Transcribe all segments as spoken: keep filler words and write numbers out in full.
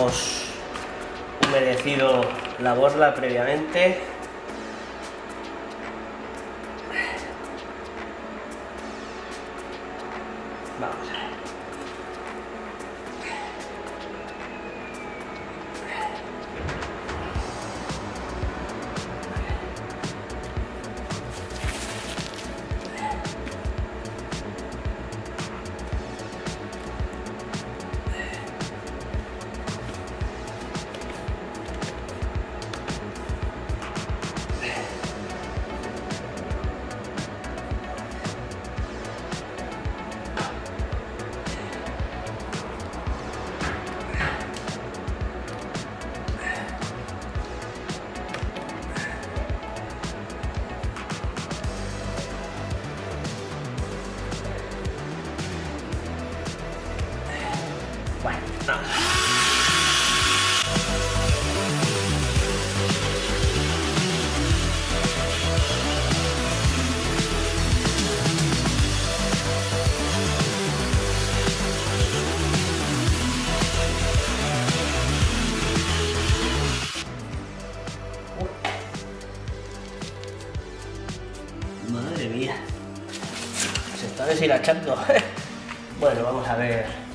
hemos humedecido la borla previamente. Vamos a ver. Bueno, no. Madre mía, se está deshilachando. Bueno, vamos a ver.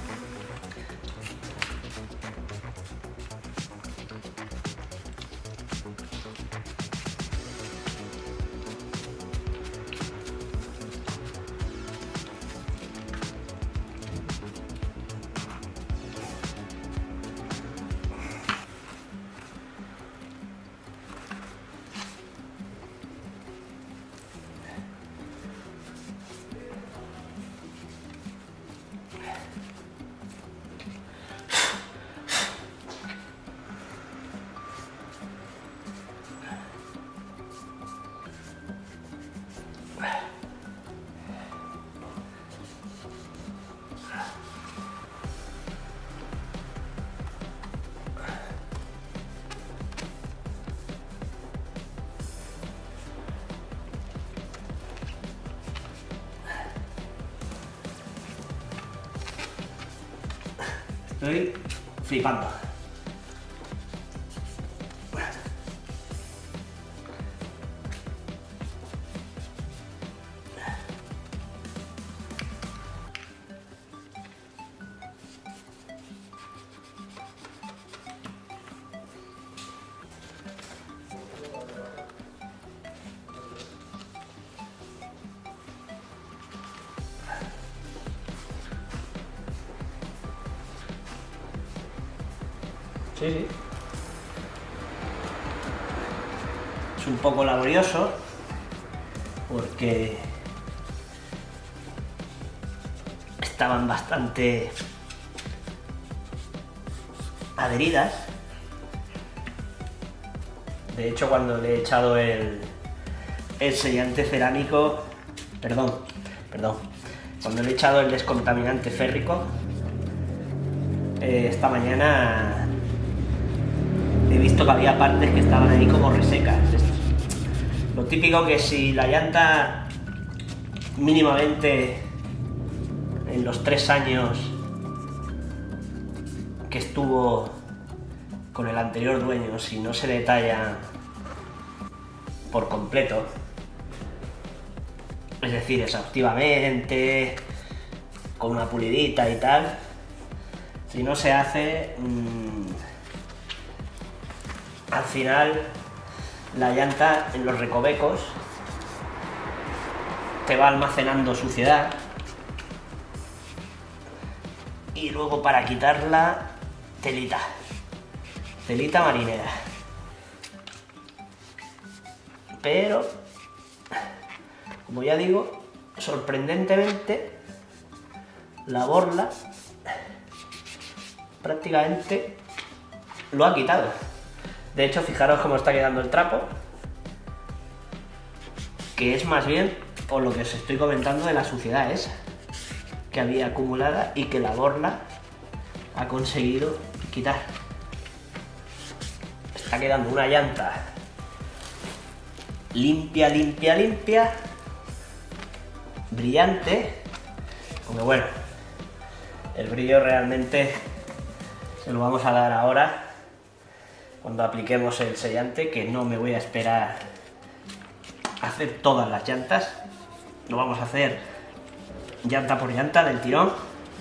Estoy flipando. Sí, sí. Es un poco laborioso porque estaban bastante adheridas. De hecho, cuando le he echado el, el sellante cerámico, perdón, perdón, cuando le he echado el descontaminante férrico, eh, esta mañana he visto que había partes que estaban ahí como resecas. Lo típico que si la llanta mínimamente en los tres años que estuvo con el anterior dueño, si no se le talla por completo, es decir, exhaustivamente, con una pulidita y tal, si no se hace, mmm, al final la llanta en los recovecos te va almacenando suciedad y luego para quitarla, telita, telita marinera. Pero, como ya digo, sorprendentemente la borla prácticamente lo ha quitado. De hecho, fijaros cómo está quedando el trapo, que es más bien por lo que os estoy comentando de la suciedad esa que había acumulada y que la borla ha conseguido quitar. Está quedando una llanta limpia, limpia, limpia, brillante, aunque bueno, el brillo realmente Se lo vamos a dar ahora, cuando apliquemos el sellante, que no me voy a esperar a hacer todas las llantas. Lo vamos a hacer llanta por llanta del tirón.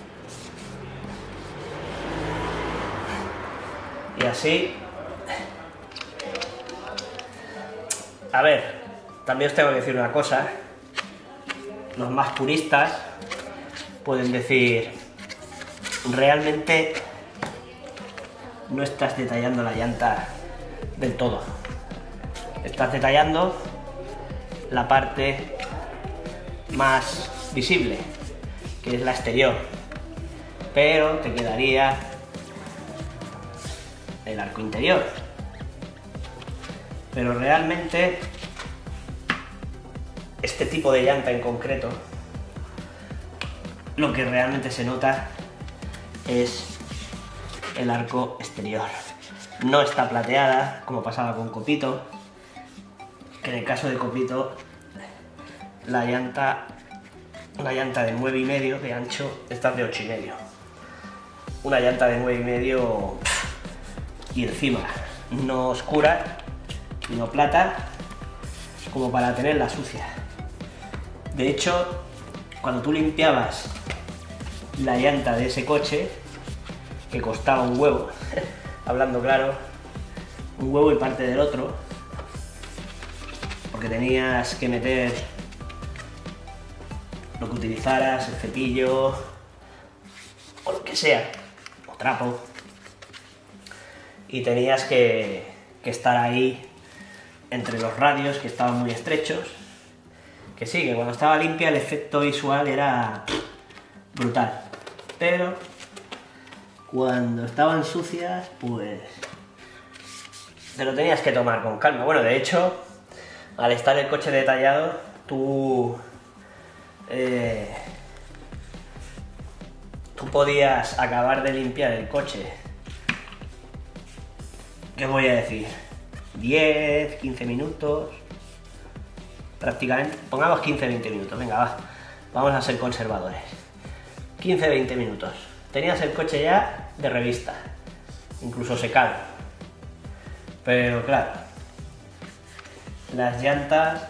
Y así... A ver, también os tengo que decir una cosa. Los más puristas pueden decir, realmente no estás detallando la llanta del todo. Estás detallando la parte más visible, que es la exterior. Pero te quedaría el arco interior. Pero realmente este tipo de llanta en concreto, lo que realmente se nota es el arco exterior. No está plateada, como pasaba con Copito, que en el caso de Copito la llanta, una llanta de nueve y medio de ancho, esta es de ocho y medio. Una llanta de nueve y medio y encima no oscura, no plata, como para tenerla sucia. De hecho, cuando tú limpiabas la llanta de ese coche, que costaba un huevo, hablando claro, un huevo y parte del otro, porque tenías que meter lo que utilizaras, el cepillo, o lo que sea, o trapo, y tenías que, que estar ahí entre los radios, que estaban muy estrechos, que sí, que cuando estaba limpia el efecto visual era brutal, pero cuando estaban sucias, pues te lo tenías que tomar con calma. Bueno, de hecho, al estar el coche detallado, tú eh, tú podías acabar de limpiar el coche, ¿qué voy a decir? diez, quince minutos, prácticamente, pongamos quince, veinte minutos, venga, va, vamos a ser conservadores. quince, veinte minutos. Tenías el coche ya de revista, incluso secado. Pero claro, las llantas...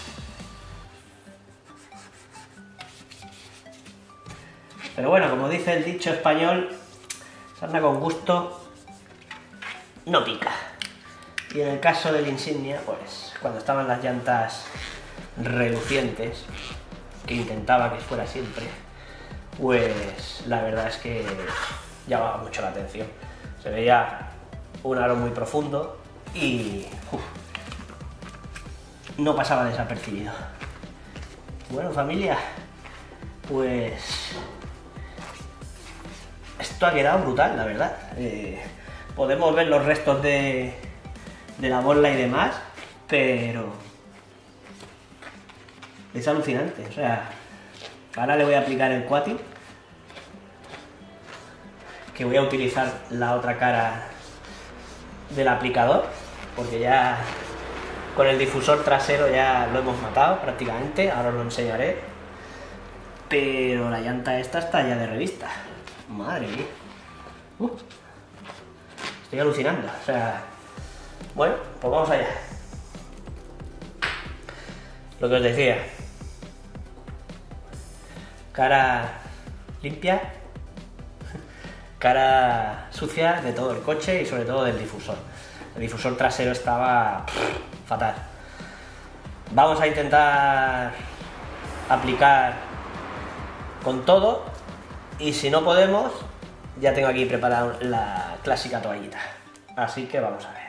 Pero bueno, como dice el dicho español, sarna con gusto no pica. Y en el caso del Insignia, pues cuando estaban las llantas relucientes, que intentaba que fuera siempre, pues la verdad es que llamaba mucho la atención. Se veía un aro muy profundo y uf, no pasaba desapercibido. Bueno, familia, pues esto ha quedado brutal, la verdad. Eh, podemos ver los restos de, de la bola y demás, pero es alucinante. O sea, ahora le voy a aplicar el Quati, que voy a utilizar la otra cara del aplicador, porque ya con el difusor trasero ya lo hemos matado prácticamente, ahora os lo enseñaré. Pero la llanta esta está ya de revista. Madre mía. Uh, estoy alucinando, o sea... Bueno, pues vamos allá. Lo que os decía. Cara limpia, cara sucia de todo el coche y sobre todo del difusor. El difusor trasero estaba pff, fatal. Vamos a intentar aplicar con todo y si no podemos, ya tengo aquí preparada la clásica toallita. Así que vamos a ver.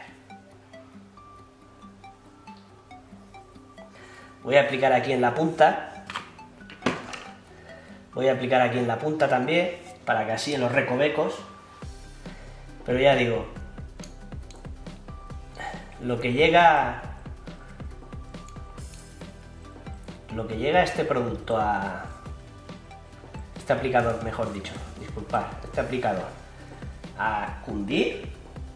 Voy a aplicar aquí en la punta. Voy a aplicar aquí en la punta también, para que así en los recovecos. Pero ya digo, lo que llega... Lo que llega a este producto, a... Este aplicador, mejor dicho, disculpad, este aplicador, a cundir,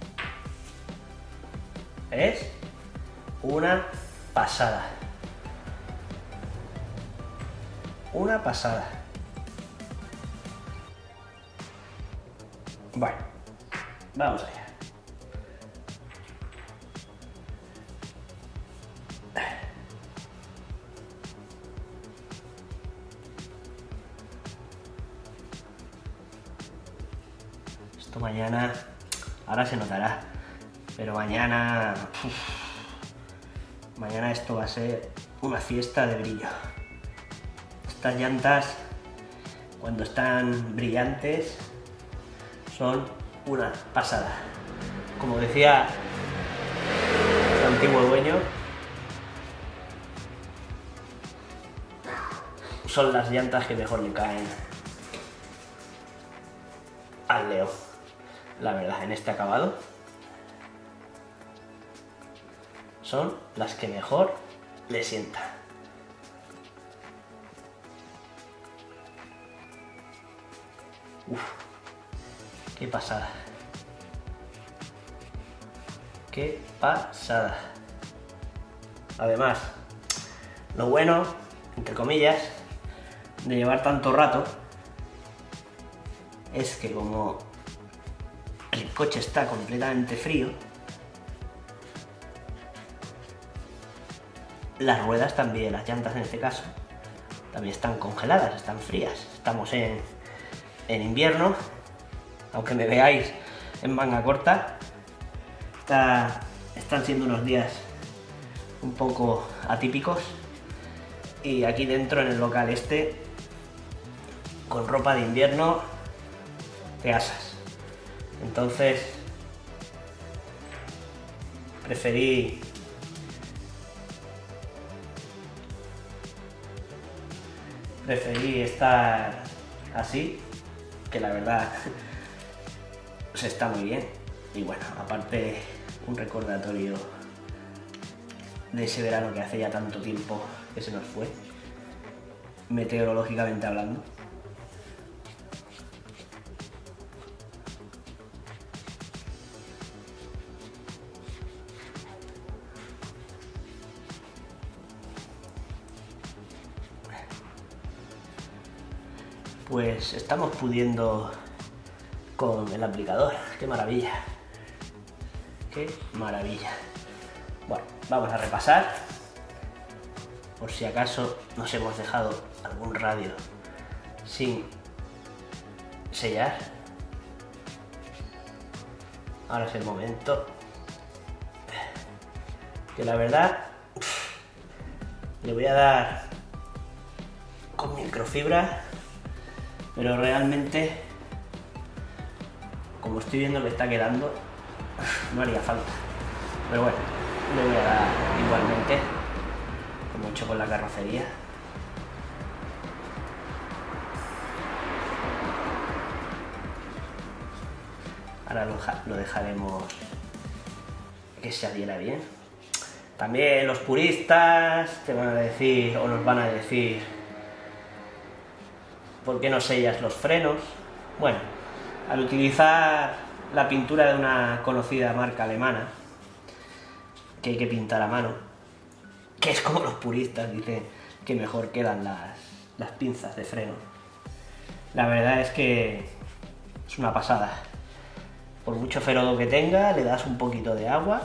es una pasada. Una pasada. Bueno, Vamos allá. Esto mañana, ahora se notará, pero mañana, uf, mañana esto va a ser una fiesta de brillo. Estas llantas, cuando están brillantes, son una pasada. Como decía su antiguo dueño, son las llantas que mejor le caen al Leo. La verdad, en este acabado son las que mejor le sientan. Uf, qué pasada. Qué pasada. Además, lo bueno, entre comillas, de llevar tanto rato es que como el coche está completamente frío, las ruedas también, las llantas en este caso, también están congeladas, están frías. Estamos en, en invierno, aunque me veáis en manga corta, está, están siendo unos días un poco atípicos, y aquí dentro en el local este, con ropa de invierno, te asas. Entonces preferí preferí estar así, que la verdad se está muy bien. Y bueno, aparte un recordatorio de ese verano que hace ya tanto tiempo que se nos fue, meteorológicamente hablando. Pues estamos pudiendo con el aplicador. ¡Qué maravilla! ¡Qué maravilla! Bueno, vamos a repasar, por si acaso nos hemos dejado algún radio sin sellar. Ahora es el momento, que la verdad le voy a dar con microfibra, pero realmente, como estoy viendo que está quedando, no haría falta. Pero bueno, le voy a dar igualmente, como he hecho con la carrocería. Ahora lo, lo dejaremos que se adhiera bien. También los puristas te van a decir, o nos van a decir, ¿por qué no sellas los frenos? Bueno, al utilizar la pintura de una conocida marca alemana, que hay que pintar a mano, que es como los puristas dicen que mejor quedan las, las pinzas de freno, la verdad es que es una pasada. Por mucho ferodo que tenga, le das un poquito de agua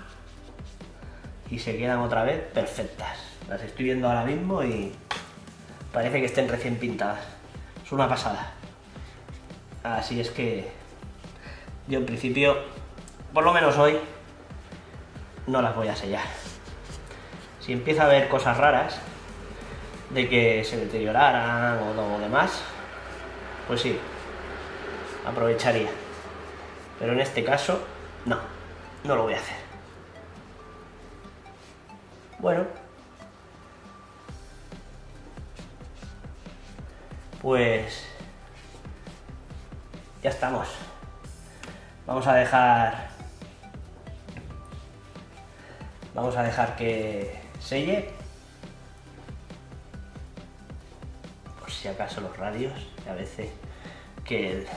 y se quedan otra vez perfectas. Las estoy viendo ahora mismo y parece que estén recién pintadas. Es una pasada. Así es que yo en principio, por lo menos hoy, no las voy a sellar. Si empieza a haber cosas raras, de que se deterioraran o lo demás, pues sí, aprovecharía. Pero en este caso, no, no lo voy a hacer. Bueno, pues ya estamos. Vamos a dejar vamos a dejar que selle, por si acaso los radios, a veces que el,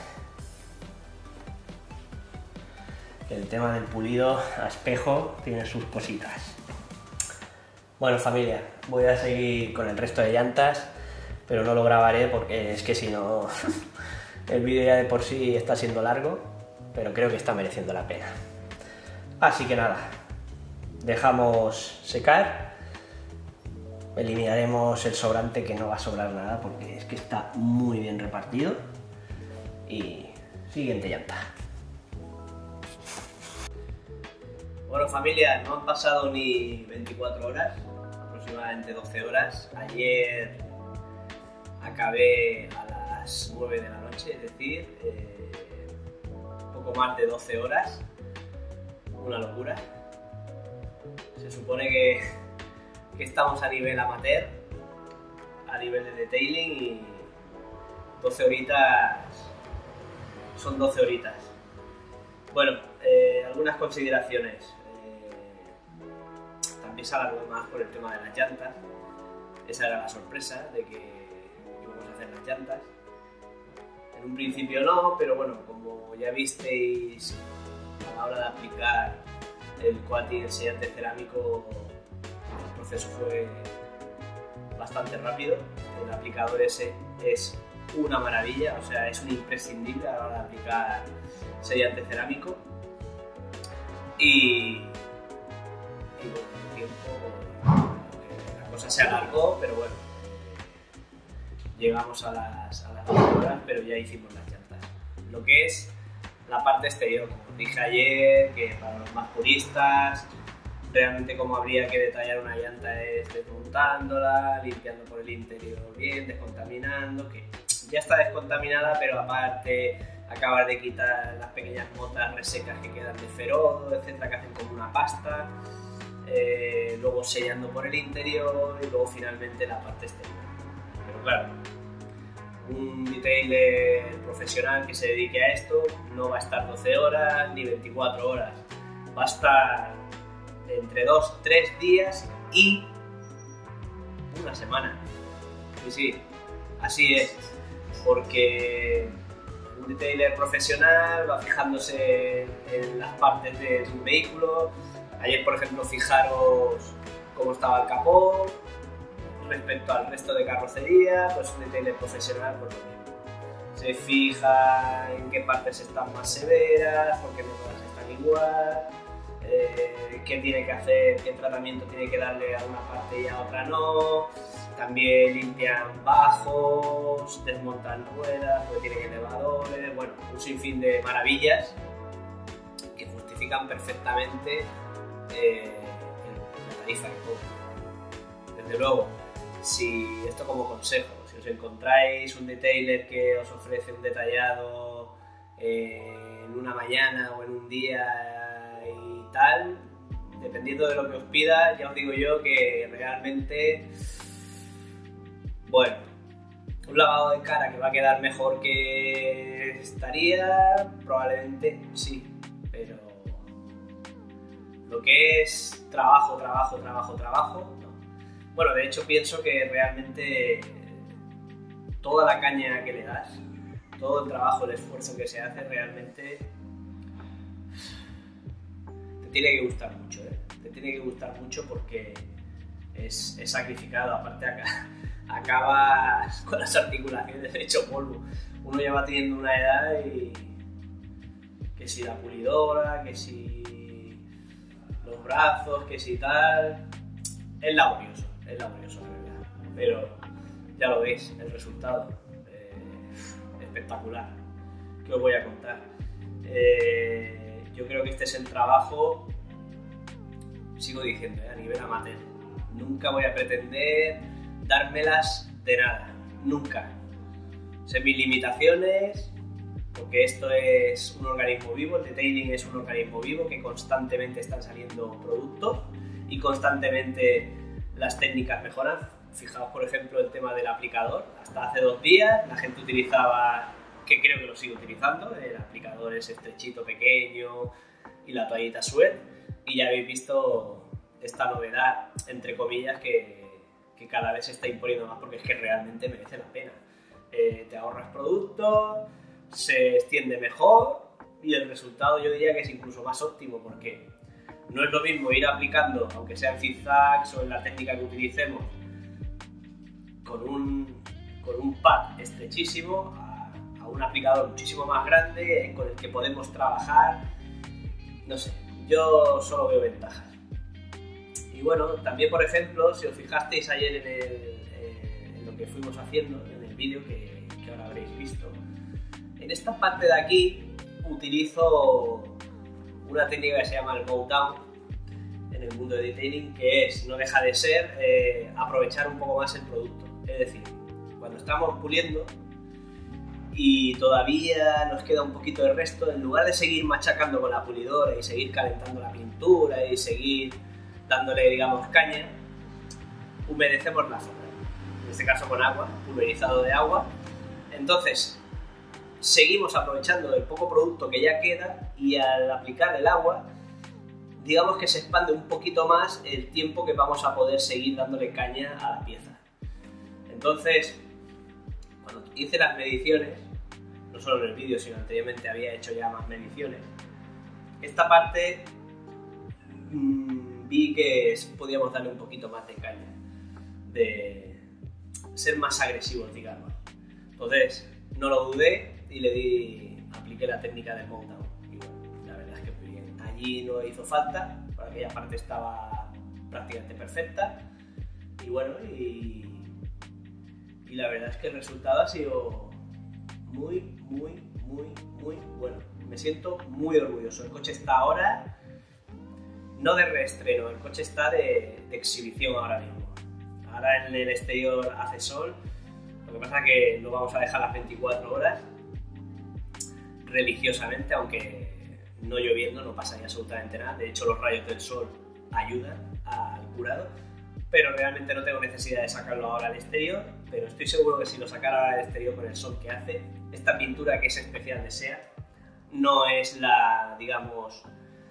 que el tema del pulido a espejo tiene sus cositas. Bueno, familia, voy a seguir con el resto de llantas, pero no lo grabaré porque es que si no el vídeo ya de por sí está siendo largo pero creo que está mereciendo la pena. Así que nada, dejamos secar, eliminaremos el sobrante, que no va a sobrar nada porque es que está muy bien repartido, y siguiente llanta. Bueno familia, no han pasado ni veinticuatro horas, aproximadamente doce horas. Ayer acabé a las nueve de la noche, es decir, eh, poco más de doce horas, una locura. Se supone que, que estamos a nivel amateur, a nivel de detailing, y doce horitas son doce horitas. Bueno, eh, algunas consideraciones. También se alargó más por el tema de las llantas. Esa era la sorpresa, de que íbamos a hacer las llantas. En un principio no, pero bueno, como ya visteis a la hora de aplicar el coating, el sellante cerámico, el proceso fue bastante rápido. El aplicador ese es una maravilla, o sea, es un imprescindible a la hora de aplicar sellante cerámico. Y, y bueno, el tiempo, la cosa se alargó, pero bueno, llegamos a las, a las doce horas, pero ya hicimos las llantas. Lo que es la parte exterior, como os dije ayer, que para los más puristas, realmente como habría que detallar una llanta es desmontándola, limpiando por el interior bien, descontaminando, que ya está descontaminada, pero aparte acabar de quitar las pequeñas motas resecas que quedan de ferodo, etcétera, que hacen como una pasta, eh, luego sellando por el interior y luego finalmente la parte exterior. Pero claro, un detailer profesional que se dedique a esto no va a estar doce horas ni veinticuatro horas, va a estar entre dos, tres días y una semana. Sí, sí, así es, porque un detailer profesional va fijándose en las partes de un vehículo. Ayer, por ejemplo, fijaros cómo estaba el capó respecto al resto de carrocería. Pues un detailer profesional, pues lo mismo. Se fija en qué partes están más severas, porque no todas están igual, eh, qué tiene que hacer, qué tratamiento tiene que darle a una parte y a otra no. También limpian bajos, desmontan ruedas, porque tienen elevadores, bueno, un sinfín de maravillas que justifican perfectamente eh, la tarifa que cobran. Desde luego, si esto como consejo, si os encontráis un detailer que os ofrece un detallado eh, en una mañana o en un día y tal, dependiendo de lo que os pida, ya os digo yo que realmente, bueno, un lavado de cara que va a quedar mejor que estaría, probablemente sí, pero lo que es trabajo, trabajo, trabajo, trabajo, no. Bueno, de hecho pienso que realmente toda la caña que le das, todo el trabajo, el esfuerzo que se hace, realmente te tiene que gustar mucho, ¿eh? Te tiene que gustar mucho porque es, es sacrificado, aparte acá acabas con las articulaciones hecho polvo. Uno ya va teniendo una edad y que si la pulidora, que si los brazos, que si tal, es laborioso, es laborioso la verdad, pero ya lo veis, el resultado, eh, espectacular. ¿Qué os voy a contar? Eh, yo creo que este es el trabajo, sigo diciendo, eh, a nivel amateur. Nunca voy a pretender dármelas de nada, nunca. Sé mis limitaciones, porque esto es un organismo vivo, el detailing es un organismo vivo que constantemente están saliendo productos y constantemente las técnicas mejoran. Fijaos, por ejemplo, el tema del aplicador. Hasta hace dos días la gente utilizaba, que creo que lo sigue utilizando, el aplicador es estrechito, pequeño y la toallita suet, y ya habéis visto esta novedad, entre comillas, que que cada vez se está imponiendo más porque es que realmente merece la pena. Eh, te ahorras productos, se extiende mejor y el resultado yo diría que es incluso más óptimo, porque no es lo mismo ir aplicando, aunque sea en zigzags o en la técnica que utilicemos, con un, con un pad estrechísimo a, a con un aplicador muchísimo más grande, con el que podemos trabajar, no sé, yo solo veo ventajas. Y bueno, también por ejemplo, si os fijasteis ayer en, el, en lo que fuimos haciendo, en el vídeo que, que ahora habréis visto, en esta parte de aquí utilizo una técnica que se llama el bow down en el mundo de detailing, que es, no deja de ser, eh, aprovechar un poco más el producto. Es decir, cuando estamos puliendo y todavía nos queda un poquito de resto, en lugar de seguir machacando con la pulidora y seguir calentando la pintura y seguir dándole, digamos, caña, humedecemos la zona, en este caso con agua, pulverizado de agua. Entonces seguimos aprovechando el poco producto que ya queda, y al aplicar el agua, digamos que se expande un poquito más el tiempo que vamos a poder seguir dándole caña a la pieza. Entonces, cuando hice las mediciones, no solo en el vídeo, sino anteriormente había hecho ya más mediciones, esta parte mmm, vi que podíamos darle un poquito más de caña, de ser más agresivos, digamos. Entonces, no lo dudé y le di, apliqué la técnica del bow down. Y bueno, la verdad es que muy bien. Allí no hizo falta, por aquella parte estaba prácticamente perfecta. Y bueno, y, y la verdad es que el resultado ha sido muy, muy, muy, muy bueno. Me siento muy orgulloso. El coche está ahora, no de reestreno, el coche está de, de exhibición ahora mismo. Ahora en el exterior hace sol, lo que pasa es que lo vamos a dejar las veinticuatro horas religiosamente, aunque no lloviendo no pasaría absolutamente nada. De hecho, los rayos del sol ayudan al curado, pero realmente no tengo necesidad de sacarlo ahora al exterior. Pero estoy seguro que si lo sacara ahora al exterior con el sol que hace, esta pintura, que es especial de SEAT, no es la, digamos,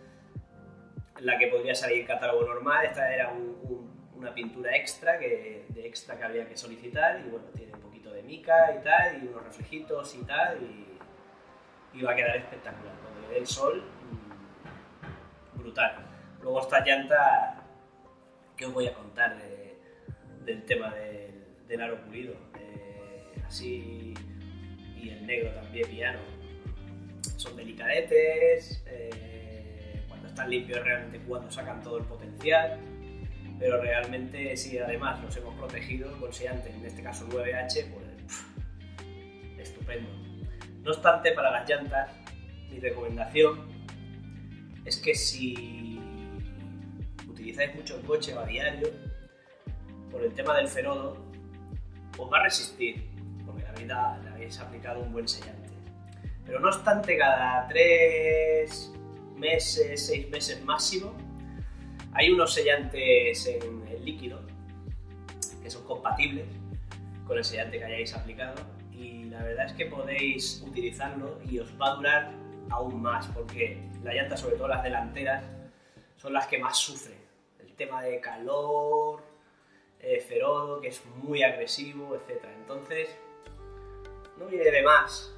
la que podría salir en catálogo normal. Esta era un, un, una pintura extra que, de extra que había que solicitar, y bueno, tiene un poquito de mica y tal, y unos reflejitos y tal, y y va a quedar espectacular. Cuando le dé el sol, brutal. Luego esta llanta, ¿qué os voy a contar de, del tema del, del aro pulido? Eh, así, y el negro también, piano. Son delicadetes, eh, cuando están limpios realmente, cuando sacan todo el potencial, pero realmente si además los hemos protegido con sellante, en este caso nueve H, pues pff, estupendo. No obstante, para las llantas, mi recomendación es que si utilizáis mucho el coche o a diario, por el tema del ferodo, os va a resistir, porque la vida le habéis aplicado un buen sellante. Pero no obstante, cada tres meses, seis meses máximo, hay unos sellantes en el líquido que son compatibles con el sellante que hayáis aplicado, y la verdad es que podéis utilizarlo y os va a durar aún más, porque las llantas, sobre todo las delanteras, son las que más sufren el tema de calor, eh, ferodo, que es muy agresivo, etcétera. Entonces, no viene de más.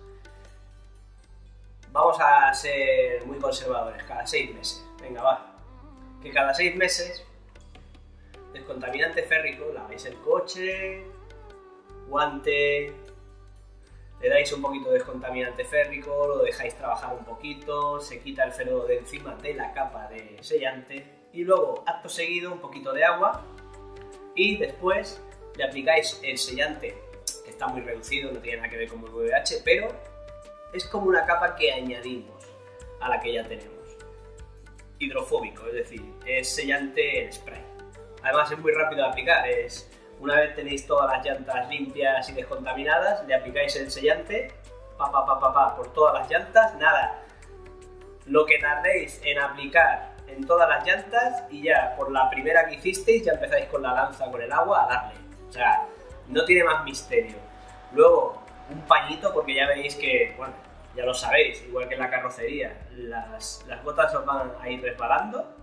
Vamos a ser muy conservadores, cada seis meses. Venga, va. Que cada seis meses, descontaminante férrico, laváis el coche, guante, le dais un poquito de descontaminante férrico, lo dejáis trabajar un poquito, se quita el ferodo de encima de la capa de sellante, y luego, acto seguido, un poquito de agua, y después le aplicáis el sellante, que está muy reducido, no tiene nada que ver con el nueve H, pero es como una capa que añadimos a la que ya tenemos. Hidrofóbico, es decir, es sellante en spray. Además es muy rápido de aplicar, es una vez tenéis todas las llantas limpias y descontaminadas, le aplicáis el sellante, pa, pa, pa, pa, pa, por todas las llantas, nada. Lo que tardéis en aplicar en todas las llantas, y ya por la primera que hicisteis ya empezáis con la lanza, con el agua, a darle. O sea, no tiene más misterio. Luego, un pañito, porque ya veréis que, bueno, ya lo sabéis, igual que en la carrocería, las, las gotas os van a ir resbalando,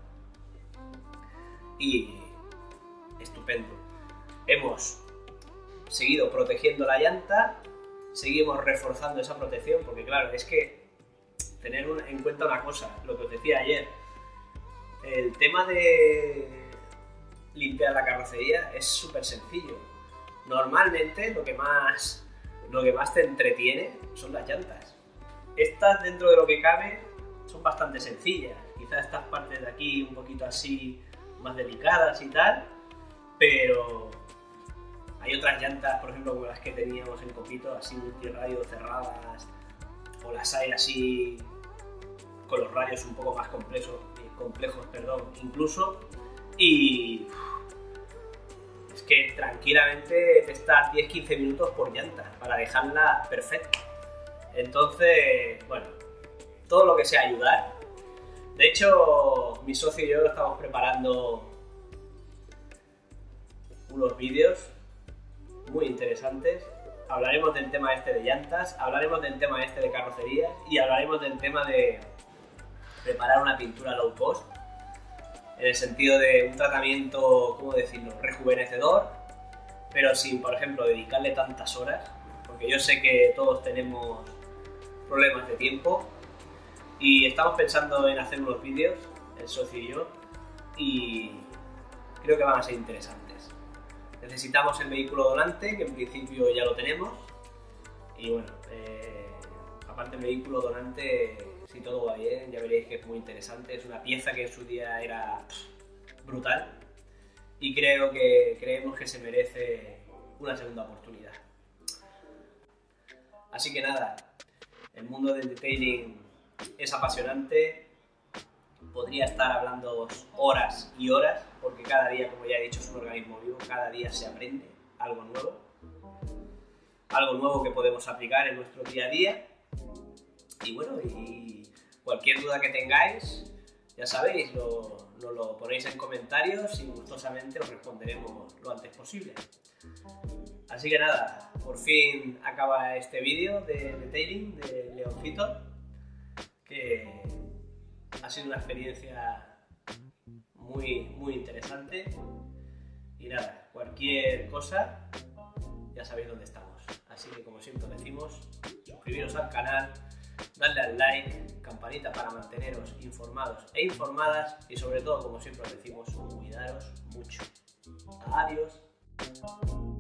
y estupendo. Hemos seguido protegiendo la llanta, seguimos reforzando esa protección, porque claro, es que tener un, en cuenta una cosa, lo que os decía ayer, el tema de limpiar la carrocería es súper sencillo. Normalmente lo que más lo que más te entretiene son las llantas. Estas, dentro de lo que cabe, son bastante sencillas. Quizás estas partes de aquí un poquito así más delicadas y tal, pero hay otras llantas, por ejemplo, como las que teníamos en Copito, así multirradio cerradas, o las hay así con los radios un poco más complejos, complejos perdón, incluso, y es que tranquilamente te estás diez a quince minutos por llanta para dejarla perfecta. Entonces, bueno, todo lo que sea ayudar. De hecho, mi socio y yo estamos preparando unos vídeos muy interesantes. Hablaremos del tema este de llantas, hablaremos del tema este de carrocerías y hablaremos del tema de preparar una pintura low cost, en el sentido de un tratamiento, ¿cómo decirlo?, rejuvenecedor, pero sin, por ejemplo, dedicarle tantas horas, porque yo sé que todos tenemos problemas de tiempo y estamos pensando en hacer unos vídeos, el socio y yo, y creo que van a ser interesantes. Necesitamos el vehículo donante, que en principio ya lo tenemos, y bueno, eh, aparte del vehículo donante, si todo va bien, ya veréis que es muy interesante. Es una pieza que en su día era pff, brutal, y creo que creemos que se merece una segunda oportunidad. Así que nada, el mundo del detailing es apasionante. Podría estar hablando horas y horas, porque cada día, como ya he dicho, es un organismo vivo, cada día se aprende algo nuevo, algo nuevo que podemos aplicar en nuestro día a día. Y bueno, y cualquier duda que tengáis, ya sabéis, lo, lo, lo ponéis en comentarios y gustosamente os responderemos lo antes posible. Así que nada, por fin acaba este vídeo de detailing de Leoncito, que ha sido una experiencia muy, muy interesante. Y nada, cualquier cosa, ya sabéis dónde estamos. Así que, como siempre decimos, suscribiros al canal, darle al like, campanita para manteneros informados e informadas, y sobre todo, como siempre os decimos, cuidaros mucho. Adiós.